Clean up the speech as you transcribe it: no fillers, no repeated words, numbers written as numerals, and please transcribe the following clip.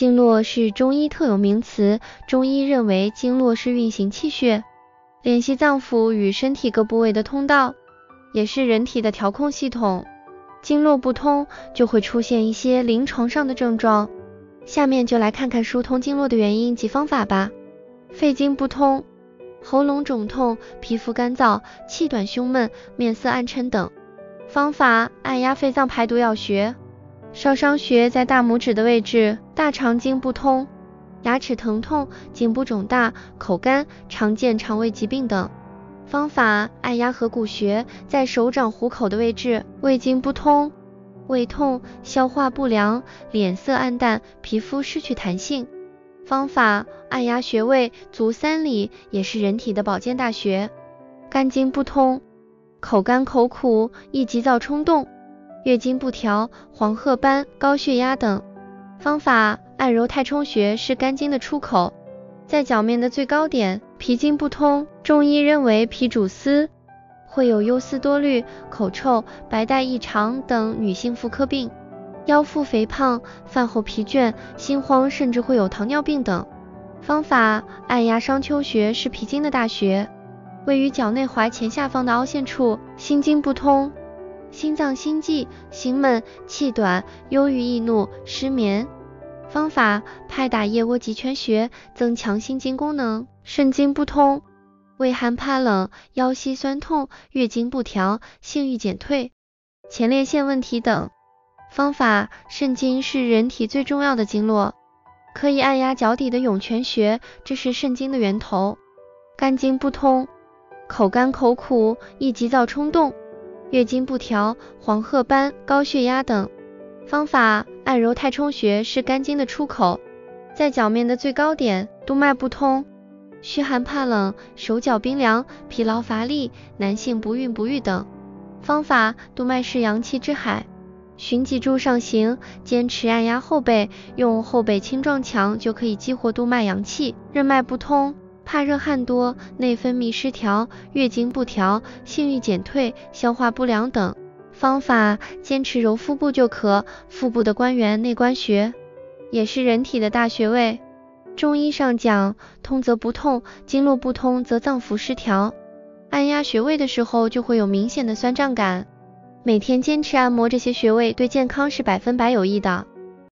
经络是中医特有名词，中医认为经络是运行气血，联系脏腑与身体各部位的通道，也是人体的调控系统。经络不通就会出现一些临床上的症状，下面就来看看疏通经络的原因及方法吧。肺经不通，喉咙肿痛、皮肤干燥、气短胸闷、面色暗沉等。方法：按压肺脏排毒要穴。少商穴在大拇指的位置，大肠经不通，牙齿疼痛、颈部肿大、口干，常见肠胃疾病等。方法：按压合谷穴在手掌虎口的位置，胃经不通，胃痛、消化不良、脸色暗淡、皮肤失去弹性。方法：按压穴位足三里，也是人体的保健大穴。肝经不通，口干口苦、易急躁冲动，月经不调、黄褐斑、高血压等。方法：按揉太冲穴是肝经的出口，在脚面的最高点。脾经不通，中医认为脾主思，会有忧思多虑、口臭、白带异常等女性妇科病，腰腹肥胖、饭后疲倦、心慌，甚至会有糖尿病等。方法：按压商丘穴是脾经的大穴，位于脚内踝前下方的凹陷处。心经不通，心脏心悸、心闷、气短、忧郁易怒、失眠。方法：拍打腋窝极泉穴，增强心经功能。肾经不通，畏寒怕冷、腰膝酸痛、月经不调、性欲减退、前列腺问题等。方法：肾经是人体最重要的经络，可以按压脚底的涌泉穴，这是肾经的源头。肝经不通，口干口苦、易急躁冲动、月经不调、黄褐斑、高血压等。方法：按揉太冲穴是肝经的出口，在脚面的最高点。督脉不通，虚寒怕冷、手脚冰凉、疲劳乏力、男性不孕不育等。方法：督脉是阳气之海，循脊柱上行，坚持按压后背，用后背轻撞墙就可以激活督脉阳气。任脉不通，怕热汗多、内分泌失调、月经不调、性欲减退、消化不良等。方法：坚持揉腹部就可。腹部的关元内关穴也是人体的大穴位。中医上讲，通则不痛，经络不通则脏腑失调。按压穴位的时候就会有明显的酸胀感，每天坚持按摩这些穴位对健康是100%有益的。